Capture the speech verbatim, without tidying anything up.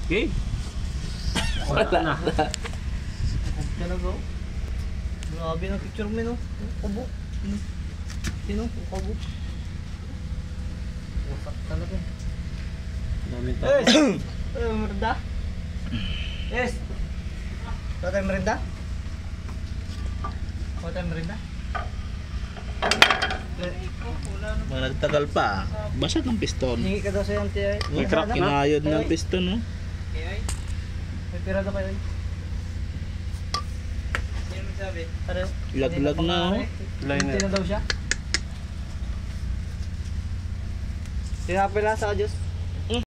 Okay. Wala na. Talaga. Grabe na picture mo, no? Kubo. Sino? Kubo. Wasak talaga. Dami tao. Yes! Ay, merenda? Yes! Wala tayong merenda? Wala tayong merenda? Mga nagtagal pa. Basag ng piston. Hingi ka daw sa yung tiyay. May crack na. Kinayod ng piston, no? May pira daw kayo. Sino magsabi? Laglag na, oh. Liner. Hindi na daw siya. Tinapay lang sa Diyos.